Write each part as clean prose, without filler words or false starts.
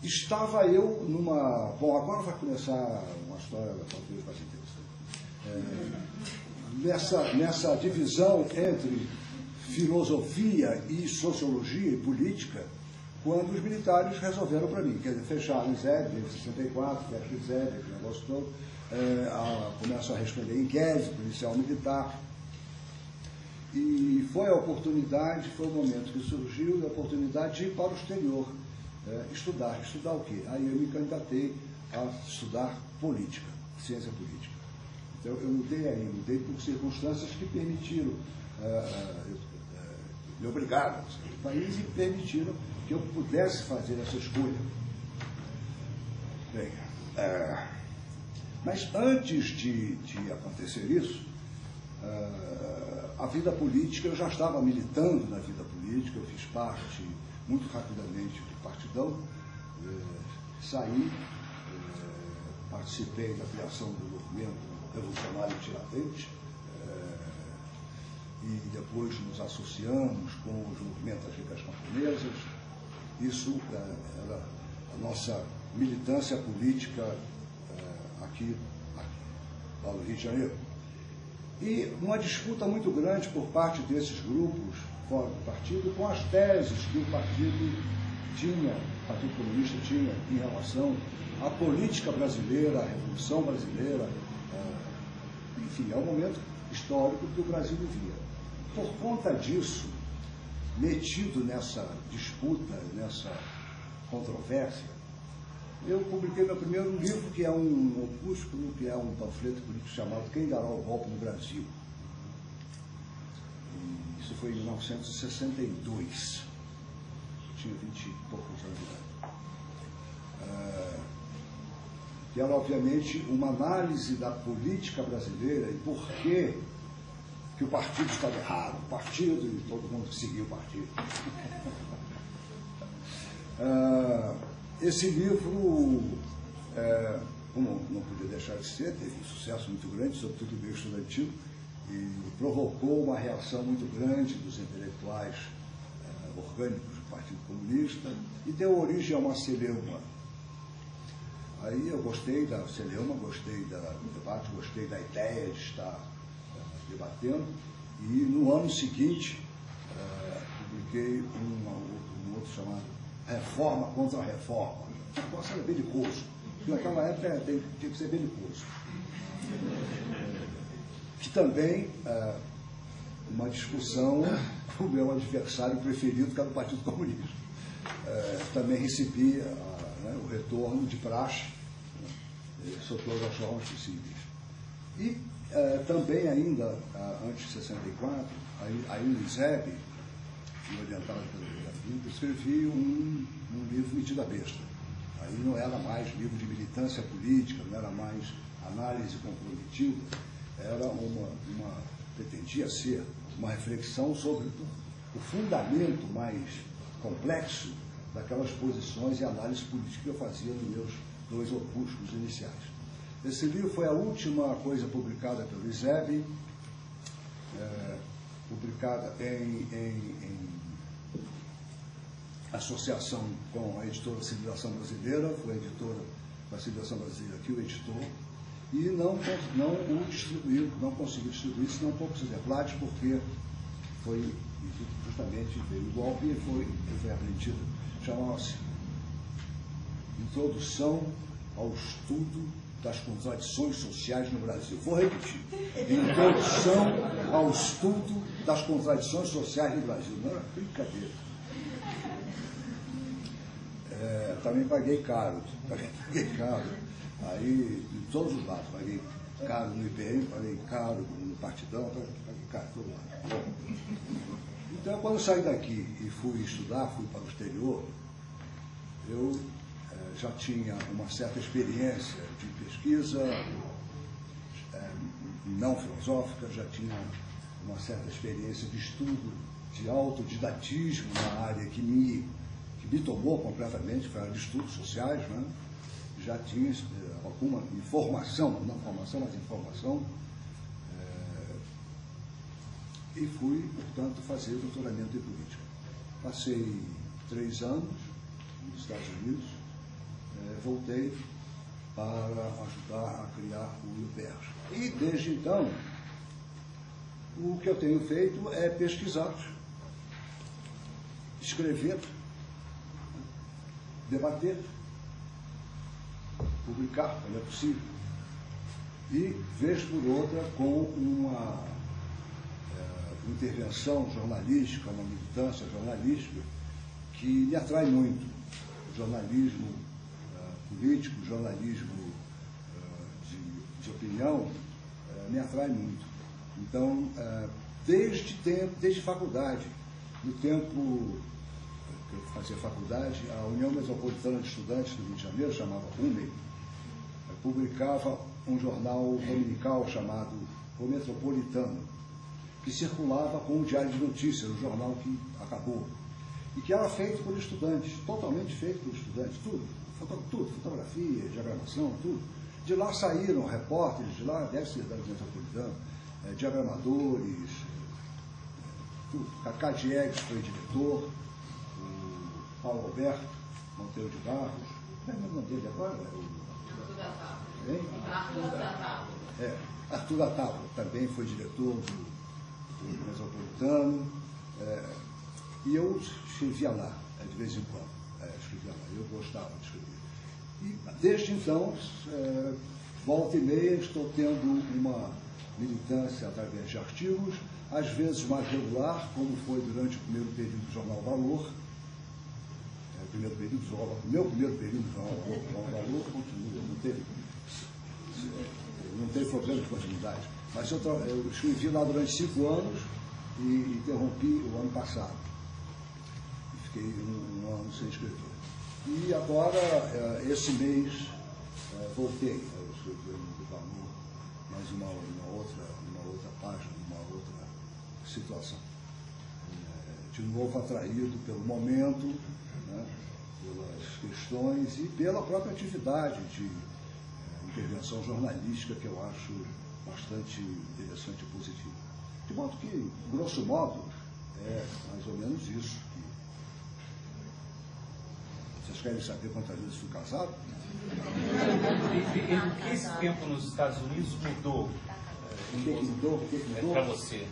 estava eu numa... Bom, agora vai começar uma história talvez mais interessante. Nessa divisão entre filosofia e sociologia e política, quando os militares resolveram para mim, quer dizer, fecharam o ZEB em 64, fecha o ZEB, aquele negócio todo, começam a responder inquérito policial militar. E foi a oportunidade, foi o momento que surgiu a oportunidade de ir para o exterior, estudar. Estudar o quê? Aí eu me candidatei a estudar política, ciência política. Então eu mudei por circunstâncias que permitiram, me obrigaram a sair do país e permitiram que eu pudesse fazer essa escolha. Bem, mas antes de acontecer isso, a vida política, eu já estava militando na vida política, eu fiz parte muito rapidamente do partidão, saí, participei da criação do movimento revolucionário Tiradentes, e depois nos associamos com os movimentos das ricas camponesas. Isso era a nossa militância política aqui no Rio de Janeiro. E uma disputa muito grande por parte desses grupos fora do partido com as teses que o Partido Comunista tinha em relação à política brasileira, à Revolução Brasileira. Enfim, é um momento histórico que o Brasil vivia. Por conta disso, metido nessa disputa, nessa controvérsia, eu publiquei meu primeiro livro, que é um opúsculo, que é um panfleto político chamado Quem Dará o Golpe no Brasil. E isso foi em 1962. Eu tinha 20 e poucos anos de idade. Que era, obviamente, uma análise da política brasileira e por que o partido estava errado. O partido, e todo mundo seguiu o partido. Esse livro, como não podia deixar de ser, teve um sucesso muito grande, sobretudo no meio estudantil, e provocou uma reação muito grande dos intelectuais orgânicos do Partido Comunista, e deu origem a uma celeuma. Aí eu gostei da celeuma, gostei do debate, gostei da ideia de estar debatendo, e no ano seguinte publiquei um outro chamado Reforma contra a Reforma. O negócio era belicoso. Naquela época tinha que ser belicoso. Que também, uma discussão com o meu adversário preferido, que era o Partido Comunista. Também recebi o retorno de praxe, sob todas as formas possíveis. E também ainda, antes de 64, aí no ISEB, orientado pelo eu escrevi um livro Metida Besta. Aí não era mais livro de militância política, não era mais análise comprometida, era pretendia ser uma reflexão sobre o fundamento mais complexo daquelas posições e análises políticas que eu fazia nos meus 2 opúsculos iniciais. Esse livro foi a última coisa publicada pelo ISEB, publicada em associação com a editora Civilização Brasileira, foi a editora da Civilização Brasileira que o editou, e não o distribuiu, não conseguiu distribuir, senão poucos exemplares, porque foi justamente veio o golpe e foi apreendido. Chamava-se Introdução ao Estudo das Contradições Sociais no Brasil. Vou repetir. Introdução ao Estudo das Contradições Sociais no Brasil. Não era brincadeira. Também paguei caro. Aí, de todos os lados, paguei caro no IPM, paguei caro no Partidão, paguei caro todo lado. Então, quando eu saí daqui e fui estudar, fui para o exterior, eu já tinha uma certa experiência de pesquisa não filosófica, já tinha uma certa experiência de estudo, de autodidatismo na área que me tomou completamente, foi a área de estudos sociais, né? Já tinha alguma informação, não formação, mas informação, e fui, portanto, fazer doutoramento em política. Passei 3 anos nos Estados Unidos, voltei para ajudar a criar o IUPERJ. E, desde então, o que eu tenho feito é pesquisar, escrever, debater, publicar, quando é possível. E, vez por outra, com uma intervenção jornalística, uma militância jornalística, que me atrai muito. O jornalismo político, o jornalismo de opinião, me atrai muito. Então, desde faculdade, no tempo que eu fazia faculdade, a União Metropolitana de Estudantes do Rio de Janeiro, chamava UME, publicava um jornal dominical chamado O Metropolitano, que circulava com o Diário de Notícias, o jornal que acabou, e que era feito por estudantes, totalmente feito por estudantes, tudo, fotografia, diagramação, tudo. De lá saíram repórteres, de lá deve ser da Metropolitana, diagramadores, tudo. Cacá Diegues foi diretor, o Paulo Roberto Monteiro de Barros, não é o nome dele agora? Arthur da Tábua também foi diretor do Metropolitano, e eu escrevia lá, de vez em quando, eu gostava de escrever. E desde então, volta e meia, estou tendo uma militância através de artigos, às vezes mais regular, como foi durante o primeiro período do Jornal Valor. O meu primeiro período do Jornal Valor continua, não teve problema de continuidade. Mas eu escrevi lá durante 5 anos e interrompi o ano passado. Fiquei um ano sem escrever. E agora, esse mês, voltei a escrever no Valor, mas uma outra página, uma outra situação. De novo atraído pelo momento, né, pelas questões e pela própria atividade de intervenção jornalística, que eu acho bastante interessante e positiva. De modo que, grosso modo, é mais ou menos isso. Vocês querem saber quantas vezes fui casado? O que esse tempo nos Estados Unidos mudou? O que mudou? Para você?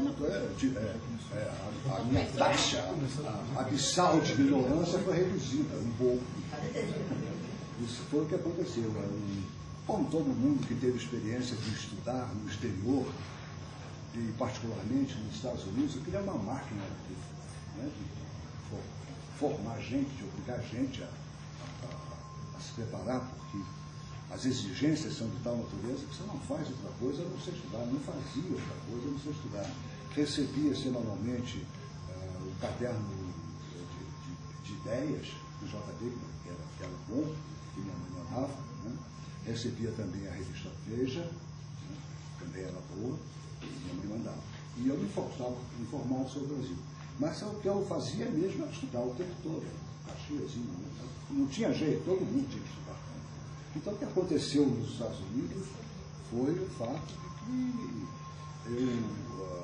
A minha taxa abissal de ignorância foi reduzida um pouco. Isso foi o que aconteceu. Como todo mundo que teve experiência de estudar no exterior, e particularmente nos Estados Unidos, eu queria uma máquina de formar gente, de obrigar gente a se preparar, porque as exigências são de tal natureza que você não faz outra coisa a não ser estudar, não fazia outra coisa a não ser estudar. Recebia semanalmente o caderno de ideias do JB, que era bom, que minha mãe mandava, né? Recebia também a revista Veja, né? Também era boa, e minha mãe mandava. E eu me informava sobre o Brasil. Mas o que eu fazia mesmo era estudar o tempo todo, caxiazinho, né? Não tinha jeito, todo mundo tinha que estudar. Então, o que aconteceu nos Estados Unidos foi o fato de que eu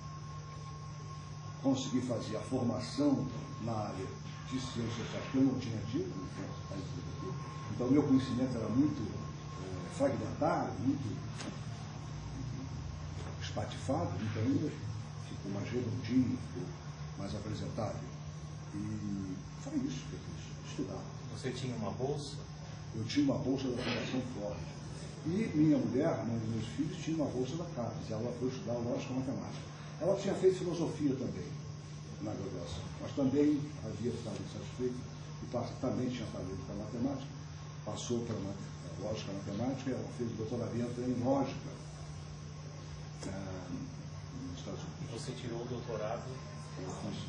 consegui fazer a formação na área de ciências sociais que eu não tinha tido no país aqui. Então, o meu conhecimento era muito fragmentado, muito espatifado, então ainda ficou mais redondinho, ficou mais apresentável. E foi isso que eu fiz, estudar. Você tinha uma bolsa? Eu tinha uma bolsa da Fundação Ford. E minha mulher, a mãe dos meus filhos, tinha uma bolsa da CAPES. Ela foi estudar lógica e matemática. Ela tinha feito filosofia também, na graduação. Mas também havia ficado insatisfeita e também tinha talento para matemática. Passou para lógica e matemática e ela fez doutoramento em lógica nos Estados Unidos. E você tirou o doutorado? Eu fiz.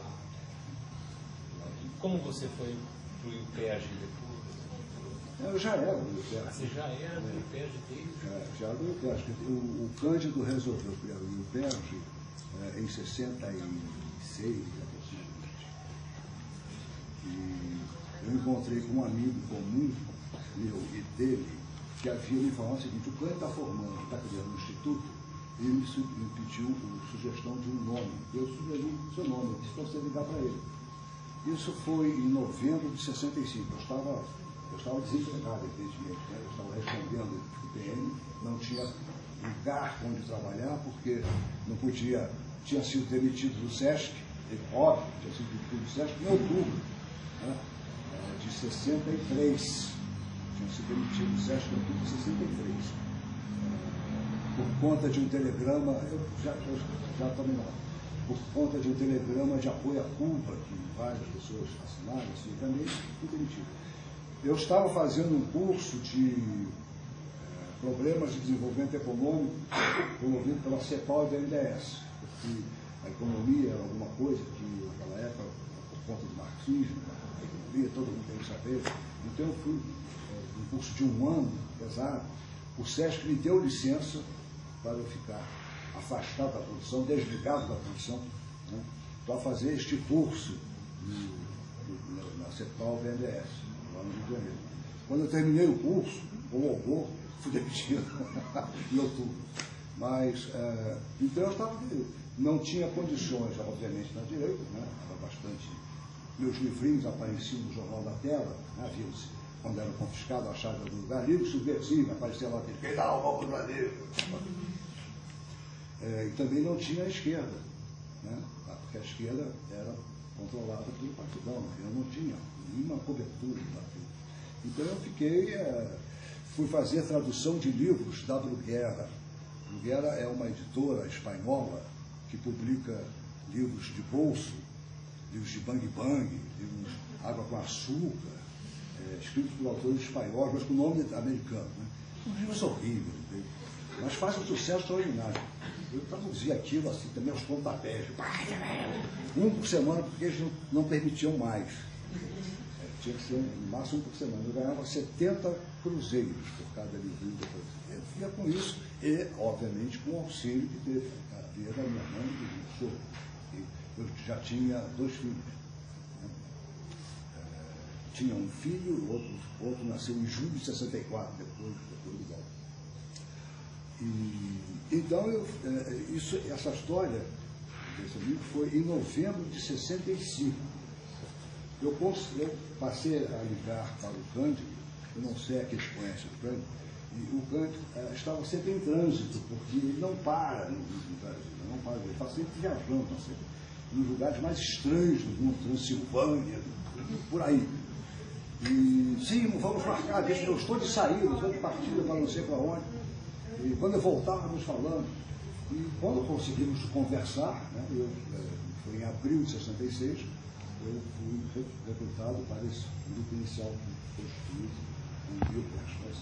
Como você foi para o IUPERJ depois? Eu já era do IUPERJ. Você já era do IUPERJ desde? Já era do IUPERJ. O Cândido resolveu criar o IUPERJ em 66, aproximadamente. E eu encontrei com um amigo comum, meu e dele, que havia me falado o seguinte: o Cândido está formando, está criando um instituto, e ele me pediu a sugestão de um nome. Eu sugeri o seu nome, eu disse para você ligar para ele. Isso foi em novembro de 65. Eu estava Eu estava desempregado, evidentemente, né? Eu estava respondendo o PM, não tinha lugar onde trabalhar, porque não podia, tinha sido demitido do SESC, óbvio, tinha sido demitido do SESC em outubro, né? De 63. Tinha sido demitido do SESC em outubro de 63. Por conta de um telegrama, eu já tomei nota, por conta de um telegrama de apoio a Cuba, que várias pessoas assinaram, assim, também fui demitido. Eu estava fazendo um curso de problemas de desenvolvimento econômico promovido pela CEPAL e da BNDES, porque a economia era alguma coisa que, naquela época, por conta do marxismo, a economia, todo mundo tem que saber. Então, eu fui um curso de um ano, pesado. O SESC me deu licença para eu ficar afastado da produção, desligado da produção, né, para fazer este curso na CEPAL e BNDES, lá no Rio de Janeiro. Quando eu terminei o curso, com horror, fui demitido em outubro. Mas, então eu não tinha condições, obviamente, na direita, né? Era bastante. Meus livrinhos apareciam no Jornal da Tela, né? Viam-se, quando eram confiscados, achavam do lugar, livro subversivo, aparecia lá aquele, quem dá o golpe do Brasil? E também não tinha a esquerda, né? Porque a esquerda era controlada pelo Partidão, eu não tinha nenhuma cobertura do partido. Então eu fui fazer tradução de livros da Bruguera. Bruguera é uma editora espanhola que publica livros de bolso, livros de bang bang, livros água com açúcar, escritos por autores espanhóis, mas com nome americano. Né? Os livros são horríveis, mas faz um sucesso extraordinário. Eu traduzi aquilo assim também aos pontapés, um por semana, porque eles não permitiam mais. Tinha que ser no máximo um por semana. Eu ganhava 70 cruzeiros por cada livrinho. Eu fia com isso e, obviamente, com o auxílio que teve a vida da minha mãe e do meu sogro. Eu já tinha 2 filhos. Né? Tinha um filho, outro nasceu em julho de 64, depois do golpe. Então, essa história desse livro foi em novembro de 65. Eu passei a ligar para o Cândido, eu não sei a quem conhece o Cândido, e o Cândido estava sempre em trânsito, porque ele não para no Brasil, não para, ele está sempre viajando, está sempre nos lugares mais estranhos do mundo, Transilvânia, por aí. E sim, vamos marcar, eu estou de saída, estou de partida para não sei para onde. E quando eu voltávamos falando, e quando conseguimos conversar, né, foi em abril de 66, eu fui recrutado para esse grupo inicial que foi construído em 1000 pessoas.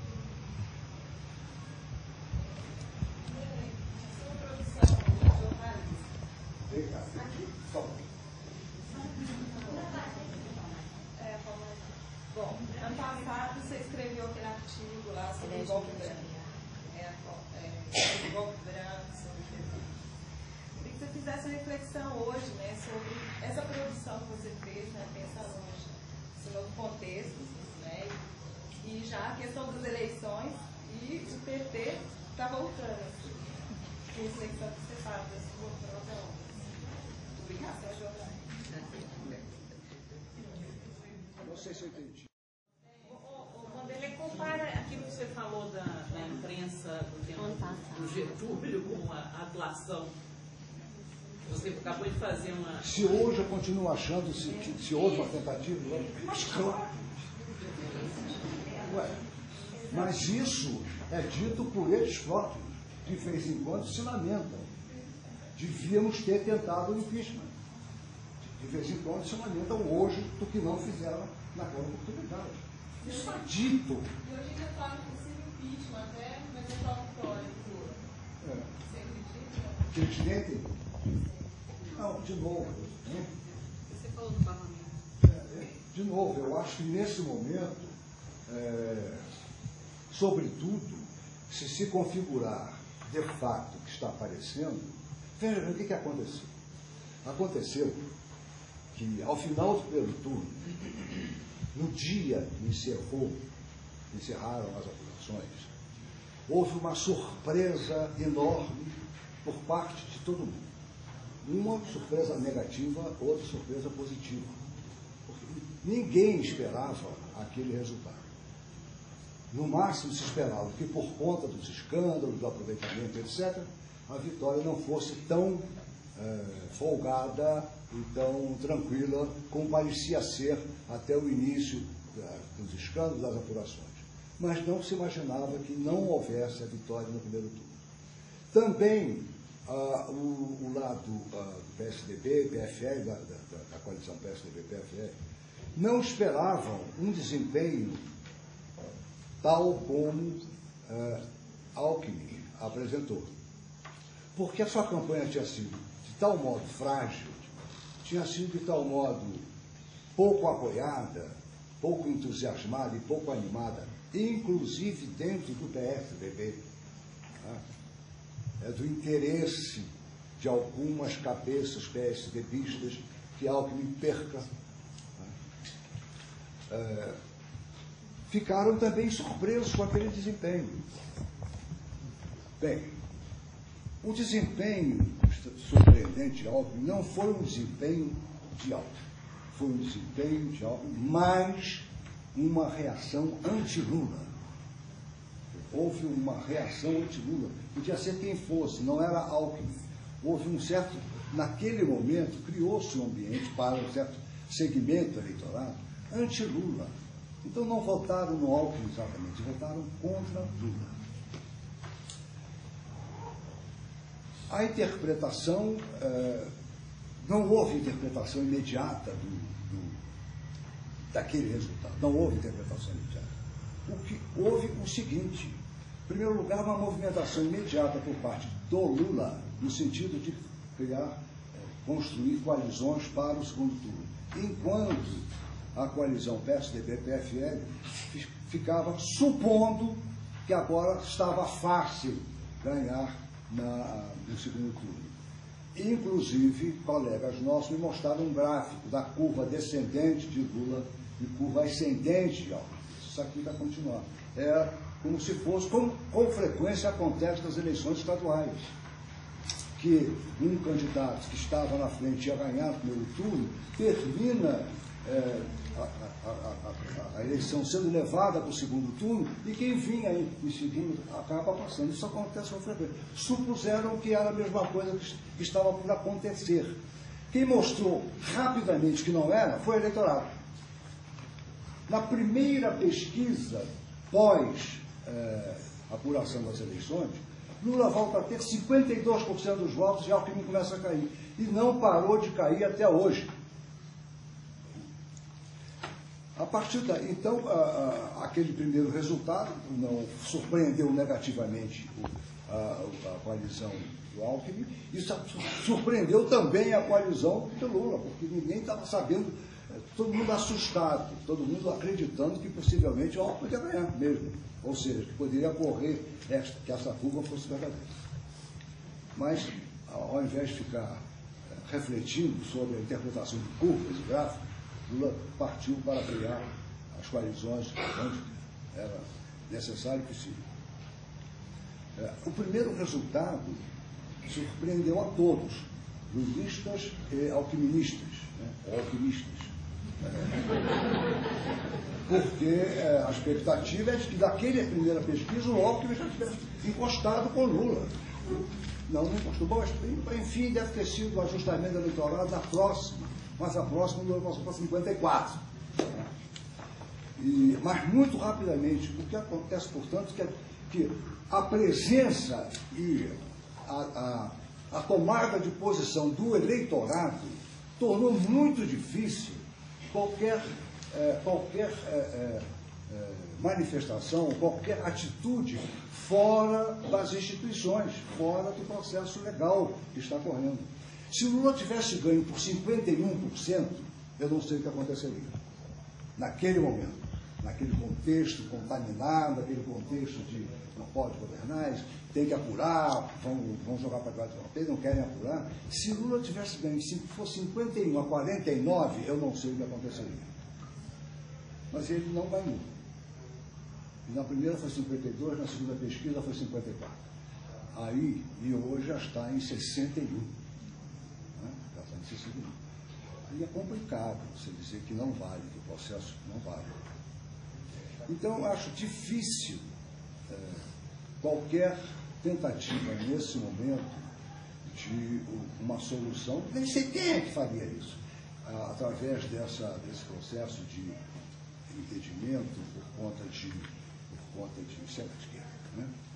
Bom, ano passado você escreveu aquele artigo lá sobre o golpe branco. Sobre o golpe branco, sobre o PT. Queria que você fizesse uma reflexão hoje, né, sobre essa produção que você fez, né, pensando hoje nesse novo contexto, né, e já a questão das eleições e o PT está voltando. Que reflexão que você faz da sua própria publicação, Giovanni? Não sei se eu entendi. Vanderlei, compara aquilo que você falou da imprensa do tempo do Getúlio com a atuação. Você acabou de fazer uma... Se hoje eu continuo achando se houve uma tentativa, mas claro. Mas isso é dito por eles próprios. De vez em quando se lamentam. Devíamos ter tentado o impeachment. De vez em quando se lamentam hoje do que não fizeram naquela oportunidade. Isso está dito. E hoje em dia fala que possível impeachment até, mas é só vitória pura. Você acredita? Que eles tentem? Não, de novo. Né? Você falou do parlamento. De novo, eu acho que nesse momento, sobretudo, se configurar de fato o que está aparecendo, veja bem o que aconteceu. Aconteceu que, ao final do primeiro turno, no dia que encerraram as apurações, houve uma surpresa enorme por parte de todo mundo. Uma surpresa negativa, outra surpresa positiva. Porque ninguém esperava aquele resultado. No máximo se esperava que, por conta dos escândalos, do aproveitamento, etc., a vitória não fosse tão folgada e tão tranquila como parecia ser até o início dos escândalos, das apurações. Mas não se imaginava que não houvesse a vitória no primeiro turno. Também o lado do PSDB, PFL, da coalição PSDB-PFL, não esperavam um desempenho tal como Alckmin apresentou. Porque a sua campanha tinha sido de tal modo frágil, tinha sido de tal modo pouco apoiada, pouco entusiasmada e pouco animada, inclusive dentro do PSDB, do interesse de algumas cabeças PSDBistas que Alckmin perca. Ficaram também surpresos com aquele desempenho. Bem, o desempenho surpreendente de Alckmin não foi um desempenho de Alckmin, foi um desempenho de Alckmin, mais uma reação anti-Lula. Houve uma reação anti-Lula, podia ser quem fosse, não era Alckmin. Houve um certo, naquele momento, criou-se um ambiente para um certo segmento eleitoral anti-Lula. Então não votaram no Alckmin exatamente, votaram contra Lula. A interpretação, não houve interpretação imediata daquele resultado, não houve interpretação imediata. O que houve o seguinte: em primeiro lugar, uma movimentação imediata por parte do Lula, no sentido de construir coalizões para o segundo turno, enquanto a coalizão PSDB-PFL ficava supondo que agora estava fácil ganhar no segundo turno. Inclusive, colegas nossos me mostraram um gráfico da curva descendente de Lula e curva ascendente de Alckmin. Isso aqui vai continuar. É como se fosse, como com frequência acontece nas eleições estaduais, que um candidato que estava na frente ia ganhar no primeiro turno, termina a eleição sendo levada para o segundo turno e quem vinha em segundo acaba passando. Isso acontece com frequência. Supuseram que era a mesma coisa que estava por acontecer. Quem mostrou rapidamente que não era foi o eleitorado. Na primeira pesquisa pós-apuração das eleições, Lula volta a ter 52% dos votos e Alckmin começa a cair. E não parou de cair até hoje. A partir daí, então, aquele primeiro resultado não surpreendeu negativamente a coalizão do Alckmin e surpreendeu também a coalizão do Lula, porque ninguém estava sabendo, todo mundo assustado, todo mundo acreditando que possivelmente o Alckmin ia ganhar mesmo, ou seja, que poderia ocorrer que essa curva fosse verdadeira. Mas, ao invés de ficar refletindo sobre a interpretação de curvas e gráficos, Lula partiu para criar as coalizões onde era necessário e possível. O primeiro resultado surpreendeu a todos, lulistas e alquiministas, ou alquimistas. Porque a expectativa é de que daquela primeira pesquisa o Alckmin já tivesse encostado com Lula. Não encostou. Bom, enfim, deve ter sido o ajustamento eleitoral da próxima. Mas a próxima Lula passou para 54. Mas muito rapidamente, o que acontece, portanto, que a presença e a tomada de posição do eleitorado tornou muito difícil qualquer manifestação, qualquer atitude fora das instituições, fora do processo legal que está correndo. Se o Lula tivesse ganho por 51%, eu não sei o que aconteceria. Naquele momento, naquele contexto contaminado, aquele contexto de não pode governar, tem que apurar, vão jogar para trás, não querem apurar. Se Lula tivesse ganho, se fosse 51 a 49, eu não sei o que aconteceria. Mas ele não ganhou. E na primeira foi 52, na segunda pesquisa foi 54. E hoje já está em 61. Aí é complicado você dizer que não vale, que o processo não vale. Então, eu acho difícil qualquer tentativa nesse momento de uma solução, nem sei quem é que faria isso, através desse processo de impedimento por conta de extrema esquerda, né?